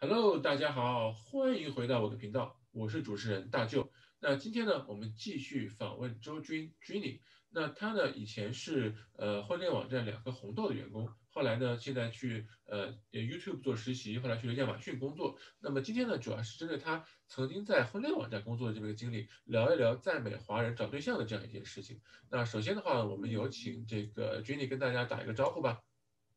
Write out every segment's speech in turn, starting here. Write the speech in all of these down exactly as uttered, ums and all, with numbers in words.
Hello，大家好，欢迎回到我的频道，我是主持人大舅。那今天呢，我们继续访问周军 Jenny。那他呢，以前是呃婚恋网站两颗红豆的员工，后来呢，现在去呃 YouTube 做实习，后来去了亚马逊工作。那么今天呢，主要是针对他曾经在婚恋网站工作的这么一个经历，聊一聊在美华人找对象的这样一件事情。那首先的话，我们有请这个 Jenny 跟大家打一个招呼吧。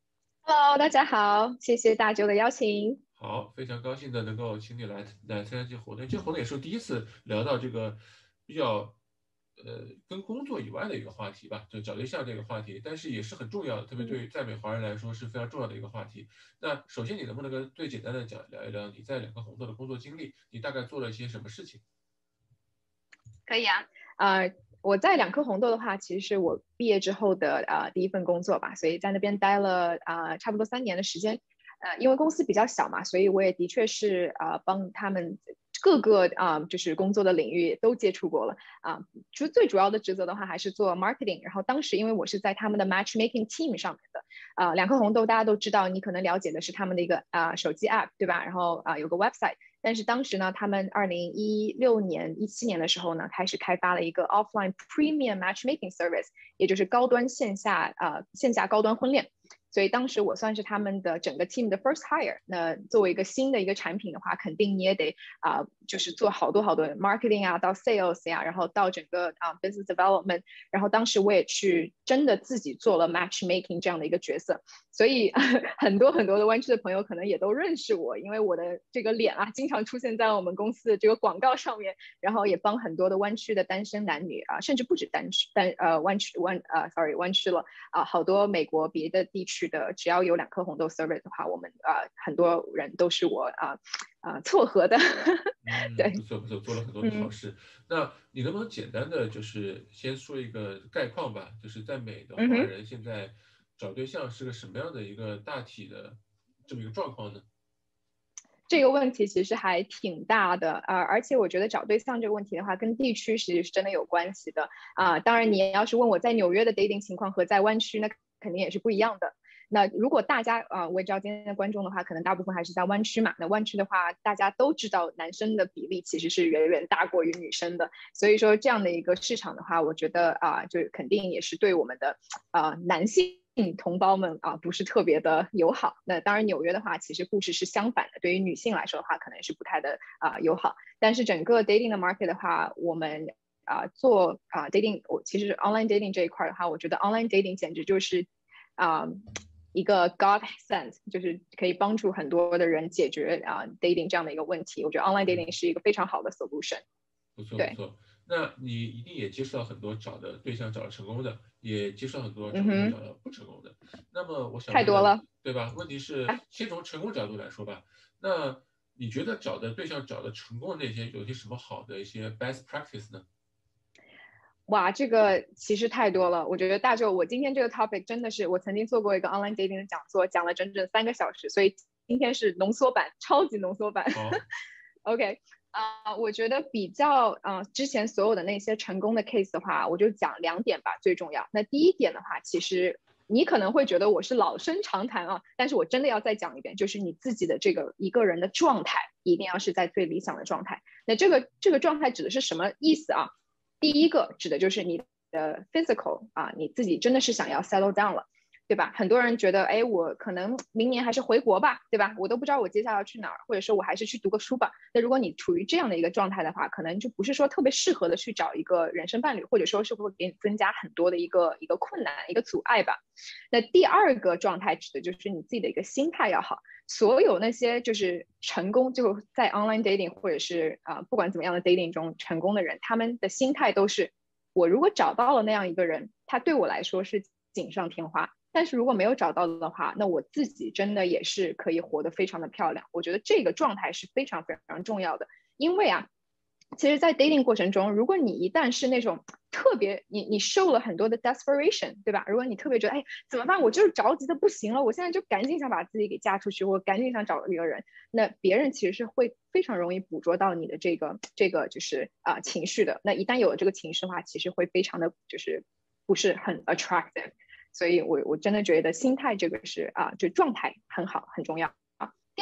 Hello，大家好，谢谢大舅的邀请。 好，非常高兴的能够请你来来参加这个活动。这个活动也是第一次聊到这个比较呃跟工作以外的一个话题吧，就找对象这个话题，但是也是很重要的，特别对于在美华人来说是非常重要的一个话题。那首先你能不能跟最简单的讲聊一聊你在两个红豆的工作经历，你大概做了一些什么事情？ 可以啊，呃，我在两颗红豆的话，其实是我毕业之后的呃第一份工作吧，所以在那边待了啊、呃差不多三年的时间。呃，因为公司比较小嘛，所以我也的确是啊、呃帮他们各个啊、呃就是工作的领域都接触过了啊。就最主要的职责的话，还是做 marketing。然后当时因为我是在他们的 matchmaking team 上面的，啊、两颗红豆大家都知道，你可能了解的是他们的一个啊、手机 app 对吧？然后啊、有个 website。但是当时呢，他们二零一六年、一七年的时候呢，开始开发了一个 offline premium matchmaking service，也就是高端线下呃线下高端婚恋。所以当时我算是他们的整个 team 的 first hire。那作为一个新的一个产品的话，肯定你也得啊、呃就是做好多好多 marketing 啊，到 sales 呀、啊，然后到整个啊、呃 business development。然后当时我也去真的自己做了 matchmaking 这样的一个角色。所以很多很多的湾区的朋友可能也都认识我，因为我的这个脸啊，经常出现在我们公司的这个广告上面，然后也帮很多的湾区的单身男女啊，甚至不止单区单呃湾区湾呃 sorry 湾区了啊，好多美国别的地区的，只要有两颗红豆 service 的话，我们啊很多人都是我啊啊撮合的。 嗯，不对。 错不错，做了很多的好嗯事。那你能不能简单的就是先说一个概况吧？就是在美的嗯哼。 华人现在找对象是个什么样的一个大体的这么一个状况呢？ 这个问题其实还挺大的，呃，而且我觉得找对象这个问题的话，跟地区其实是真的有关系的啊、呃当然，你要是问我在纽约的 dating 情况和在湾区，那肯定也是不一样的。那如果大家啊、呃我也知道今天的观众的话，可能大部分还是在湾区嘛。那湾区的话，大家都知道男生的比例其实是远远大过于女生的，所以说这样的一个市场的话，我觉得啊、呃就肯定也是对我们的啊、呃男性同胞们啊不是特别的友好。那当然，纽约的话，其实故事是相反的，对于女性来说的话，可能是不太的啊友好。但是整个 dating 的 market 的话，我们啊做啊 dating，我其实 online dating 这一块的话，我觉得 online dating 简直就是啊一个 God sent，就是可以帮助很多的人解决啊 dating 这样的一个问题。我觉得 online dating 嗯。 是一个非常好的 solution。 不错不对。 错，那你一定也接触到很多找的对象找的成功的，也接触到很多找对象找嗯哼。 的不成功的。那么我想问的， 太多了。 对吧？问题是先从成功角度来说吧，那你觉得找的对象找的成功的那些有些什么好的一些 best practice 呢？ 哇，这个其实太多了。我觉得大舅，我今天这个 topic 真的是我曾经做过一个 online dating 的讲座，讲了整整三个小时，所以今天是浓缩版，超级浓缩版。 好， OK。啊、呃我觉得比较啊、呃之前所有的那些成功的 case 的话，我就讲两点吧，最重要。那第一点的话，其实你可能会觉得我是老生常谈啊，但是我真的要再讲一遍，就是你自己的这个一个人的状态一定要是在最理想的状态。那这个这个状态指的是什么意思啊？第一个指的就是你的 physical 啊，你自己真的是想要 settle down 了，对吧？很多人觉得，哎，我可能明年还是回国吧，对吧？我都不知道我接下来要去哪儿，或者说我还是去读个书吧。那如果你处于这样的一个状态的话，可能就不是说特别适合的去找一个人生伴侣，或者说是会给你增加很多的一个一个困难、一个阻碍吧。那第二个状态指的就是你自己的一个心态要好。所有那些就是成功就在 online dating 或者是啊、呃、不管怎么样的 dating 中成功的人，他们的心态都是我如果找到了那样一个人，他对我来说是锦上添花。但是如果没有找到的话，那我自己真的也是可以活得非常的漂亮。我觉得这个状态是非常非常重要的，因为啊，其实，在 dating 过程中，如果你一旦是那种特别，你你受了很多的 desperation，对吧？如果你特别觉得，哎，怎么办？我就是着急的不行了，我现在就赶紧想把自己给嫁出去，我赶紧想找一个人，那别人其实是会非常容易捕捉到你的这个这个就是啊、呃、情绪的。那一旦有了这个情绪的话，其实会非常的就是不是很 attractive。所以我我真的觉得心态这个是啊、呃就状态很好很重要。第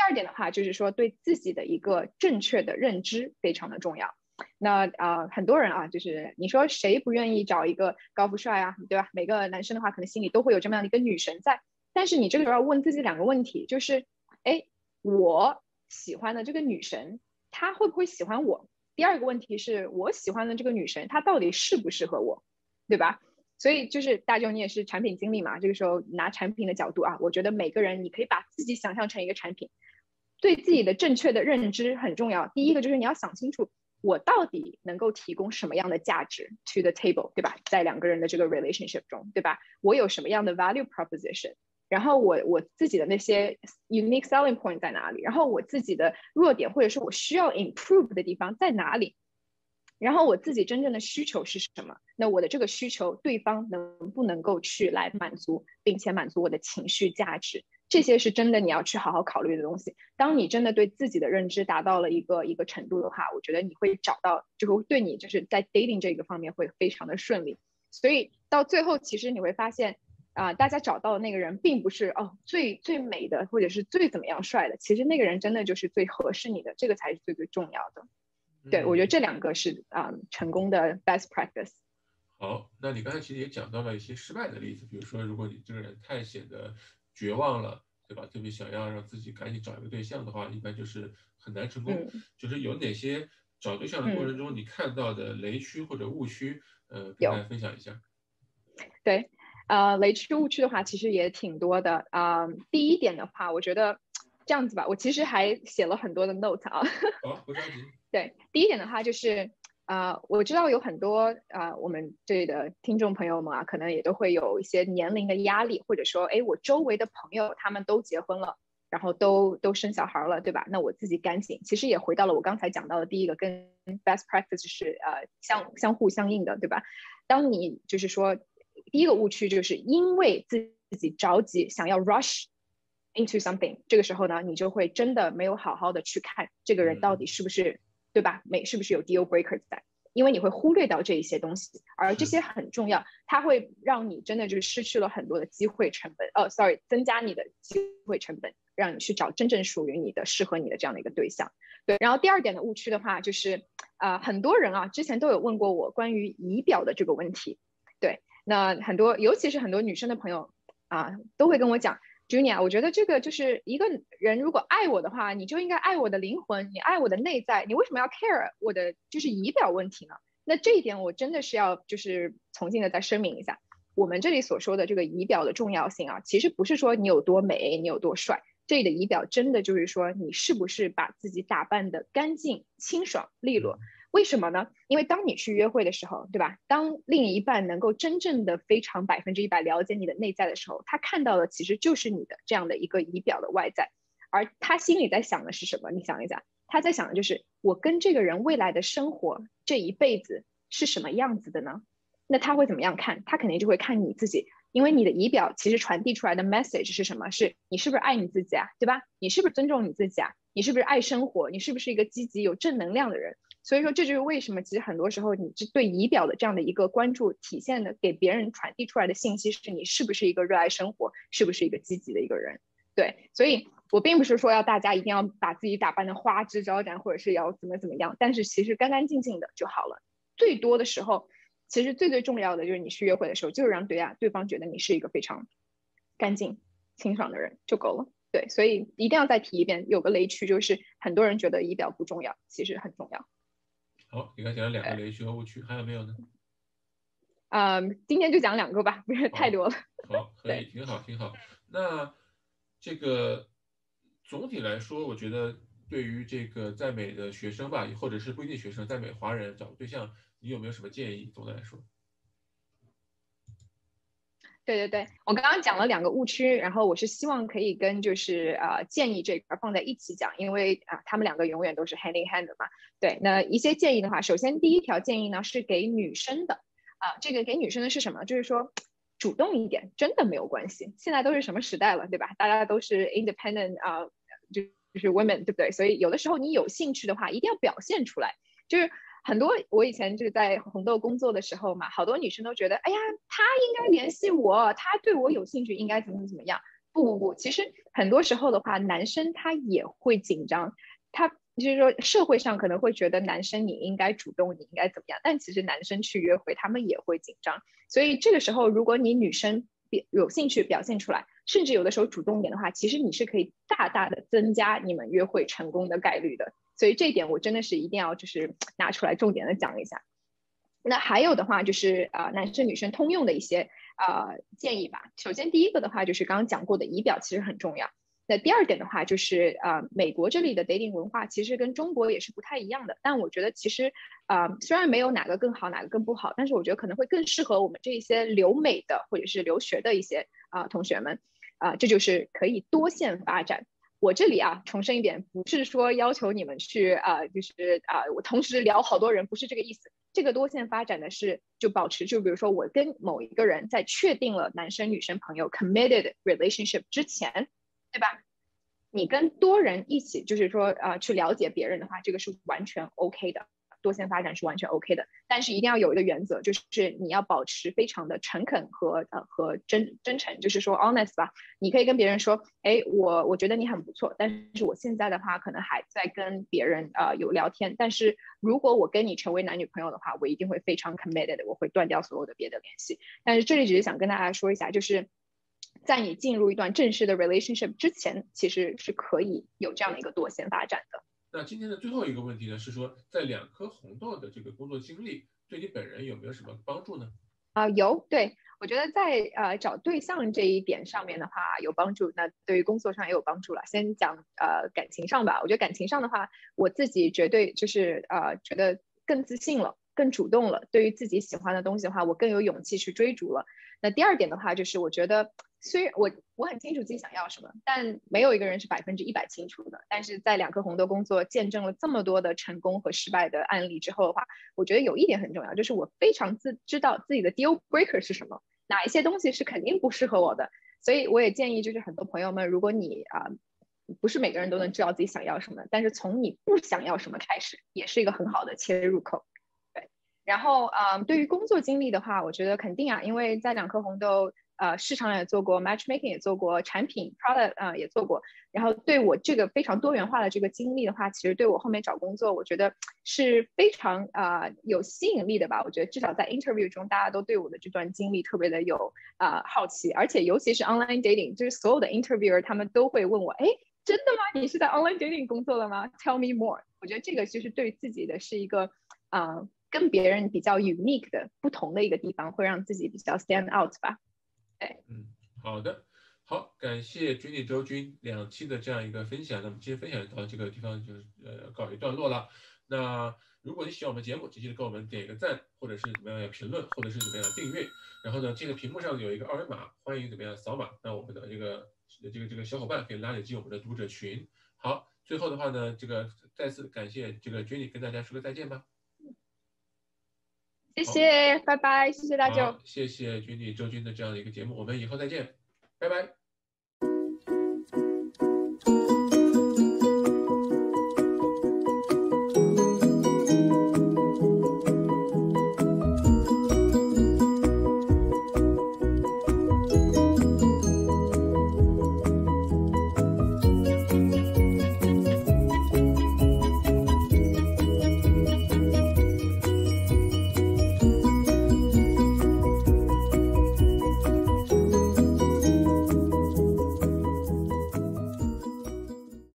二点的话就是说对自己的一个正确的认知非常的重要。那啊、呃，很多人啊，就是你说谁不愿意找一个高富帅啊，对吧？每个男生的话，可能心里都会有这么样的一个女神在。但是你这个时候要问自己两个问题，就是，哎，我喜欢的这个女神，她会不会喜欢我？第二个问题是我喜欢的这个女神，她到底适不适合我，对吧？所以就是大舅，你也是产品经理嘛，这个时候拿产品的角度啊，我觉得每个人你可以把自己想象成一个产品，对自己的正确的认知很重要。第一个就是你要想清楚，我到底能够提供什么样的价值 to the table， 对吧？在两个人的这个 relationship 中，对吧？我有什么样的 value proposition， 然后我我自己的那些 unique selling point 在哪里，然后我自己的弱点或者是我需要 improve 的地方在哪里，然后我自己真正的需求是什么？那我的这个需求，对方能不能够去来满足，并且满足我的情绪价值？这些是真的你要去好好考虑的东西。当你真的对自己的认知达到了一个一个程度的话，我觉得你会找到，就会对你就是在 dating 这个方面会非常的顺利。所以到最后，其实你会发现，啊、呃，大家找到的那个人并不是哦最最美的，或者是最怎么样帅的，其实那个人真的就是最合适你的，这个才是最最重要的。对，我觉得这两个是啊、呃、成功的 best practice。 好，那你刚才其实也讲到了一些失败的例子，比如说，如果你这个人太显得绝望了，对吧？特别想要让自己赶紧找一个对象的话，一般就是很难成功。 嗯就是有哪些找对象的过程嗯， 中你看到的雷区或者误区，呃，跟大有。 家分享一下。 对，呃，雷区误区的话，其实也挺多的啊、呃。第一点的话，我觉得这样子吧，我其实还写了很多的 note 啊。 好，不着急。 对，第一点的话就是，呃，我知道有很多呃，我们这里的听众朋友们啊，可能也都会有一些年龄的压力，或者说，哎，我周围的朋友他们都结婚了，然后都都生小孩了，对吧？那我自己赶紧，其实也回到了我刚才讲到的第一个，跟 best practice 是呃相相互相应的，对吧？当你就是说，第一个误区就是因为自己着急想要 rush into something， 这个时候呢，你就会真的没有好好的去看这个人到底是不是。对吧？没是不是有 deal breaker 在？因为你会忽略掉这一些东西，而这些很重要，它会让你真的就是失去了很多的机会成本。哦，sorry，增加你的机会成本，让你去找真正属于你的、适合你的这样的一个对象。对，然后第二点的误区的话，就是啊、呃，很多人啊之前都有问过我关于仪表的这个问题。对，那很多尤其是很多女生的朋友啊，都会跟我讲。Junior，我觉得这个就是一个人如果爱我的话，你就应该爱我的灵魂，你爱我的内在，你为什么要 care 我的就是仪表问题呢？那这一点我真的是要就是重新的再声明一下，我们这里所说的这个仪表的重要性啊，其实不是说你有多美，你有多帅，这里的仪表真的就是说你是不是把自己打扮的干净、清爽、利落。为什么呢？因为当你去约会的时候，对吧？当另一半能够真正的非常百分之一百了解你的内在的时候，他看到的其实就是你的这样的一个仪表的外在，而他心里在想的是什么？你想一下，他在想的就是我跟这个人未来的生活这一辈子是什么样子的呢？那他会怎么样看？他肯定就会看你自己，因为你的仪表其实传递出来的 message 是什么？是你是不是爱你自己啊？对吧？你是不是尊重你自己啊？你是不是爱生活？你是不是一个积极有正能量的人？所以说，这就是为什么其实很多时候你对仪表的这样的一个关注，体现的给别人传递出来的信息是你是不是一个热爱生活，是不是一个积极的一个人。对，所以我并不是说要大家一定要把自己打扮的花枝招展，或者是要怎么怎么样，但是其实干干净净的就好了。最多的时候，其实最最重要的就是你去约会的时候，就是让对啊对方觉得你是一个非常干净清爽的人就够了。对，所以一定要再提一遍，有个雷区就是很多人觉得仪表不重要，其实很重要。 好，你刚讲了两个雷区和误区，还有没有呢？ 嗯，今天就讲两个吧，不是太好， 多了。 好，可以， 对， 挺好，挺好。那这个总体来说，我觉得对于这个在美的学生吧，或者是不一定学生，在美华人找对象，你有没有什么建议？总的来说， 对对对，我刚刚讲了两个误区，然后我是希望可以跟就是呃建议这块放在一起讲，因为啊、呃、他们两个永远都是 hand in hand 的嘛。对，那一些建议的话，首先第一条建议呢是给女生的啊、呃，这个给女生的是什么？就是说主动一点，真的没有关系。现在都是什么时代了，对吧？大家都是 independent 啊、呃，就就是 women，对不对？所以有的时候你有兴趣的话，一定要表现出来，就是。很多我以前就是在红豆工作的时候嘛，好多女生都觉得，哎呀，他应该联系我，他对我有兴趣，应该怎么怎么样。 不不不，其实很多时候的话，男生他也会紧张，他就是说社会上可能会觉得男生你应该主动，你应该怎么样，但其实男生去约会他们也会紧张，所以这个时候如果你女生有兴趣表现出来，甚至有的时候主动一点的话，其实你是可以大大的增加你们约会成功的概率的。所以这一点我真的是一定要就是拿出来重点的讲一下。那还有的话就是呃男生女生通用的一些呃建议吧。首先第一个的话就是刚刚讲过的仪表其实很重要。那第二点的话就是呃美国这里的 dating 文化其实跟中国也是不太一样的，但我觉得其实呃虽然没有哪个更好哪个更不好，但是我觉得可能会更适合我们这一些留美的或者是留学的一些啊、呃、同学们啊、呃，这就是可以多线发展。我这里啊，重申一点，不是说要求你们去啊、呃，就是啊、呃，我同时聊好多人，不是这个意思。这个多线发展的是，就保持，就比如说我跟某一个人在确定了男生女生朋友 committed relationship 之前，对吧？你跟多人一起，就是说啊、呃，去了解别人的话，这个是完全 OK 的。多线发展是完全 OK 的，但是一定要有一个原则，就是你要保持非常的诚恳和呃和真真诚，就是说 honest 吧。你可以跟别人说，哎，我我觉得你很不错，但是我现在的话可能还在跟别人呃有聊天，但是如果我跟你成为男女朋友的话，我一定会非常 committed，我会断掉所有的别的联系。但是这里只是想跟大家说一下，就是在你进入一段正式的 relationship 之前，其实是可以有这样的一个多线发展的。 那今天的最后一个问题呢，是说在两颗红豆的这个工作经历对你本人有没有什么帮助呢？ 啊、呃，有，对，我觉得在呃找对象这一点上面的话有帮助，那对于工作上也有帮助了。先讲呃感情上吧，我觉得感情上的话，我自己绝对就是呃觉得更自信了，更主动了。对于自己喜欢的东西的话，我更有勇气去追逐了。那第二点的话，就是我觉得虽然我我很清楚自己想要什么，但没有一个人是百分之一百清楚的。但是在两颗红豆工作见证了这么多的成功和失败的案例之后的话，我觉得有一点很重要，就是我非常自知道自己的 deal breaker 是什么，哪一些东西是肯定不适合我的。所以我也建议，就是很多朋友们，如果你啊、呃、不是每个人都能知道自己想要什么，但是从你不想要什么开始，也是一个很好的切入口。对，然后嗯、呃，对于工作经历的话，我觉得肯定啊，因为在两颗红豆。呃，市场也做过 matchmaking 也做过，产品 product 呃也做过，然后对我这个非常多元化的这个经历的话，其实对我后面找工作，我觉得是非常啊、呃、有吸引力的吧。我觉得至少在 interview 中，大家都对我的这段经历特别的有啊、呃、好奇，而且尤其是 online dating，就是所有的 interviewer 他们都会问我，哎，真的吗？你是在 online dating 工作了吗？Tell me more。我觉得这个就是对自己的是一个啊、呃、跟别人比较 unique 的不同的一个地方，会让自己比较 stand out 吧。对， 嗯，好的，好，感谢君丽周军两期的这样一个分享。那么今天分享到这个地方就是呃告一段落了。那如果你喜欢我们节目，就记得给我们点一个赞，或者是怎么样评论，或者是怎么样订阅。然后呢，这个屏幕上有一个二维码，欢迎怎么样扫码。那我们的这个这个这个小伙伴可以拉你进我们的读者群。好，最后的话呢，这个再次感谢这个君丽跟大家说个再见吧。 谢谢，拜拜，谢谢大舅。 好，谢谢君丽周军的这样的一个节目，我们以后再见，拜拜。